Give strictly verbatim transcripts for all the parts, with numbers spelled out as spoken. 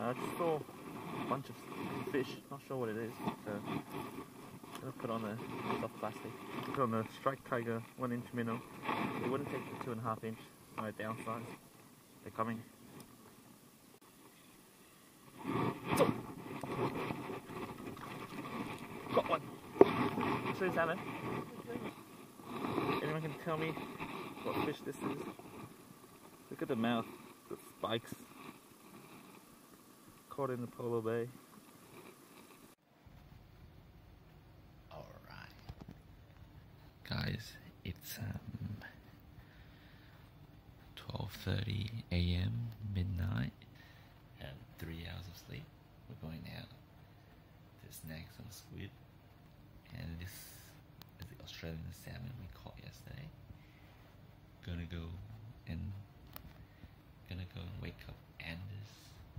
I just saw a bunch of fish, not sure what it is. So I'm gonna put on the soft plastic. Put on the striped tiger one inch minnow. It wouldn't take the two and a half inch, so I downsized. They're coming. So, got one. True salmon. Anyone can tell me what fish this is? Look at the mouth, the spikes. Caught in the Polar Bay. Alright. Guys, it's um, twelve thirty a m midnight and three hours of sleep. We're going out to snag some squid, and this is the Australian salmon we caught yesterday. Gonna go and gonna go and wake up Anders.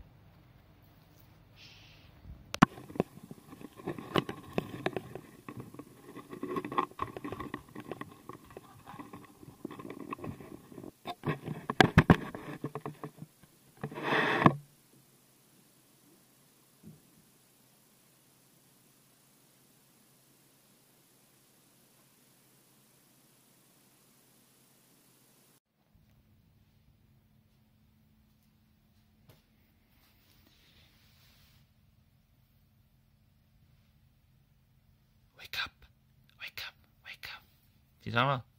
Wake up, wake up, wake up. 起床了。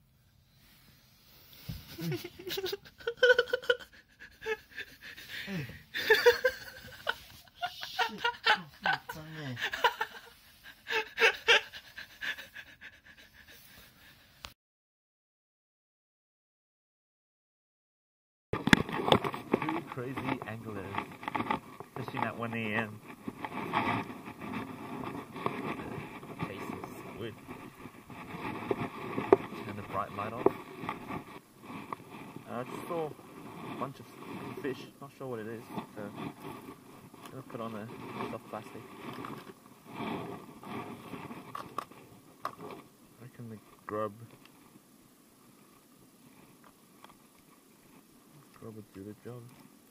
Two crazy anglers fishing at one a m Squid. Turn the bright light off. I just saw a bunch of fish, not sure what it is. So I'm gonna put on the soft plastic. I reckon the grub grub would do the job.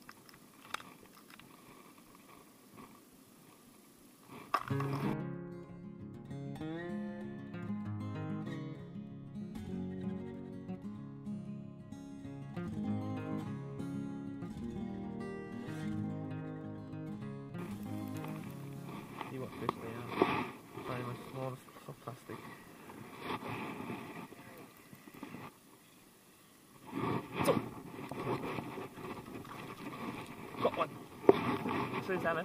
See what fish they are. Trying my smallest soft plastic. So, got one. True salmon.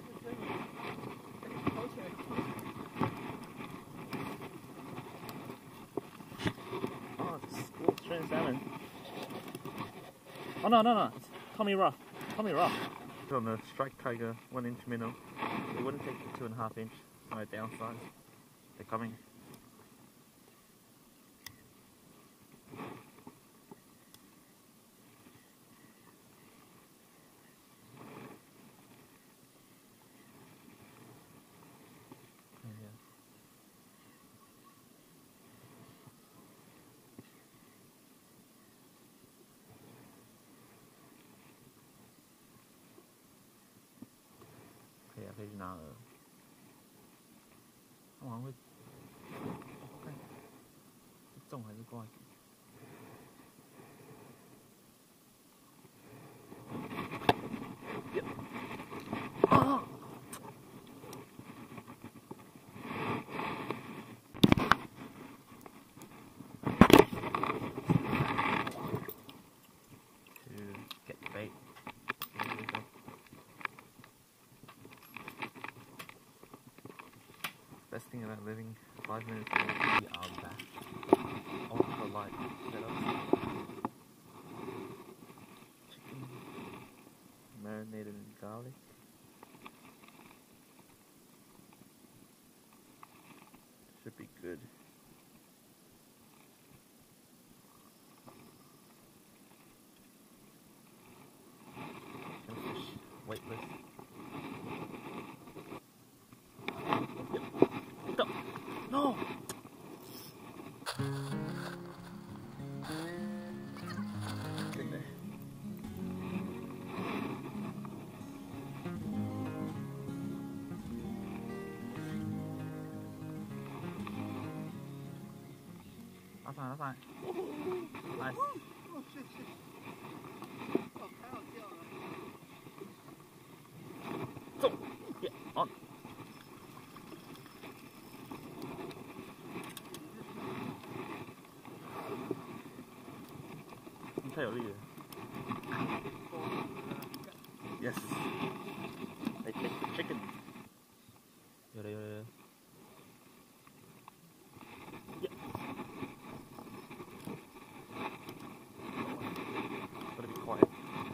Oh, it's a school true salmon. Oh no no no! It's Tommy Rough. Tommy Rough. On the striped tiger one inch minnow. It wouldn't take the two and a half inch, so I downsized. They're coming. Thì khi nào không không cái trông hay coi. Best thing about living five minutes away from the outback. Ultra light setup. Chicken marinated in garlic. Should be good. Gonna fish weightless. No! In there. fine, that's fine. Nice. Oh shit shit. Oh, 还要掉了。 So, yeah, on. 你太有力了。Yes. They take the chicken. 有了有了有了。Yeah. Gotta be quiet.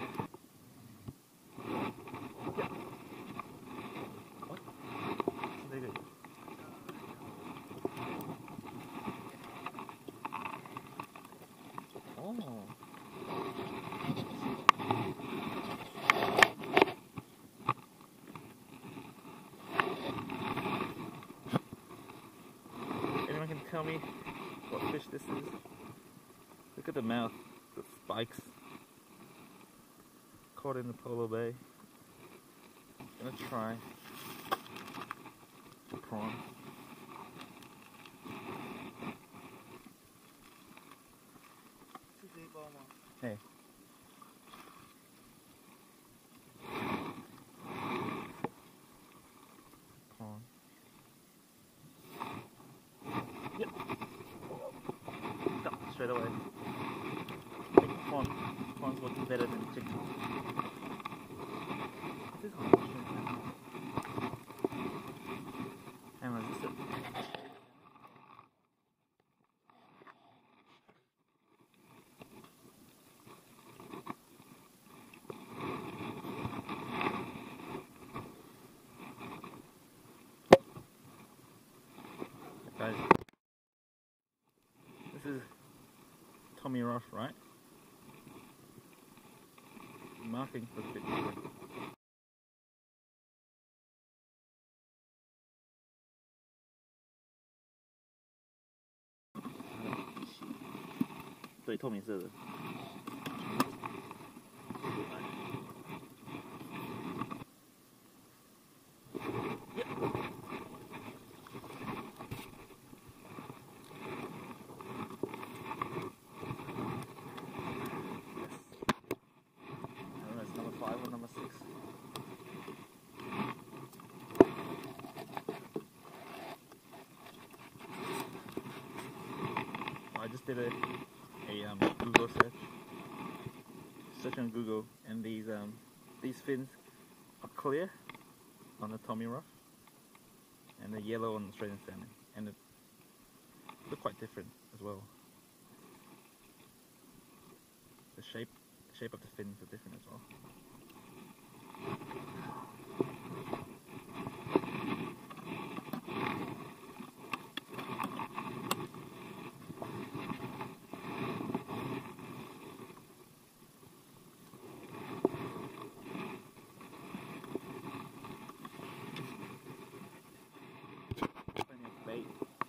Yeah. What? Very good. Oh. Anyone can tell me what fish this is? Look at the mouth, the spikes. Caught in the polar bay. Gonna try the prawn. Hey. Prawn. Yep. Stop straight away. I think prawn. Prawns look better than chicken. This is hard. Hang on, is this it? Guys, this is Tommy Ross, right? Markings look a bit different. So 透明色的。Number six. I just did a, a um, Google search. Search on Google, and these um, these fins are clear on the Tommy Rough, and they're yellow on the Australian salmon, and it look quite different as well. The shape, the shape of the fins are different as well. Plenty of bait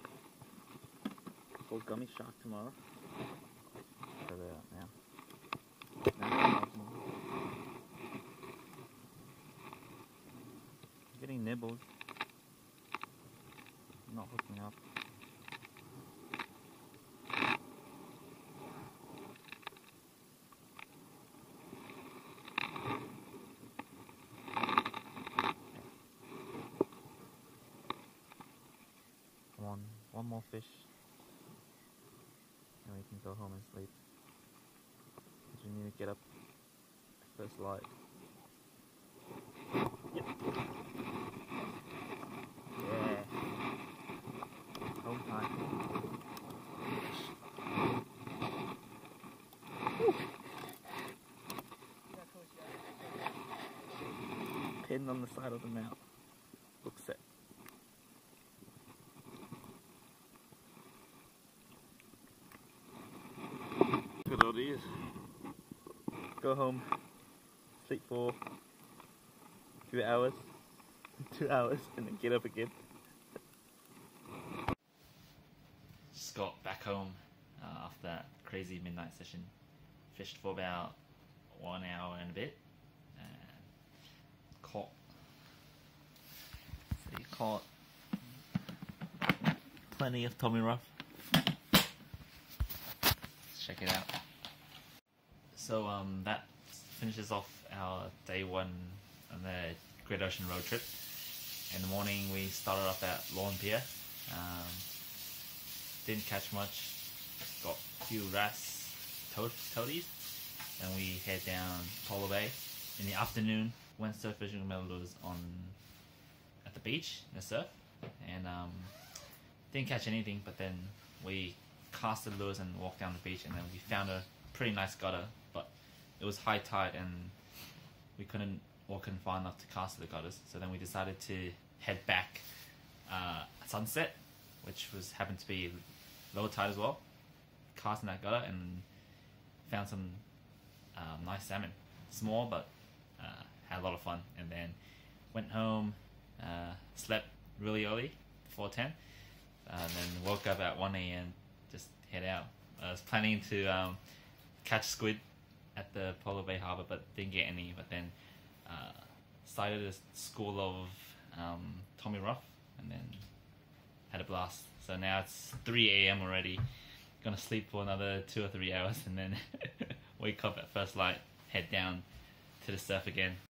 for gummy shark tomorrow. Throw that out now. Now getting nibbles, not hooking up. Come on, one more fish, and we can go home and sleep. Because we need to get up first light. Yep. Yeah. Home time. Woo. Pinned on the side of the mouth. Looks set. Good ideas. Go home, sleep for a few hours, two hours, and then get up again. Just got back home uh, after that crazy midnight session. Fished for about one hour and a bit. And caught. So you caught plenty of Tommy Rough. So um, that finishes off our day one on the Great Ocean road trip. In the morning we started off at Lawn Pier. Um, didn't catch much. Got a few wrasse, toad, toadies. Then we head down Polar Bay. In the afternoon, went surf fishing with Mellows on at the beach in the surf, and um, didn't catch anything. But then we cast the lures and walked down the beach, and then we found a pretty nice gutter. But it was high tide, and we couldn't walk in far enough to cast the gutters. So then we decided to head back uh, at sunset, which was happened to be low tide as well. Cast in that gutter and found some um, nice salmon, small but uh, had a lot of fun. And then went home, uh, slept really early, before ten, uh, and then woke up at one a.m. just head out. I was planning to um, catch squid at the Polar Bay Harbour, but didn't get any. But then uh, started a school of um, Tommy Ruff, and then had a blast. So now it's three a.m. already. Gonna sleep for another two or three hours, and then wake up at first light, head down to the surf again.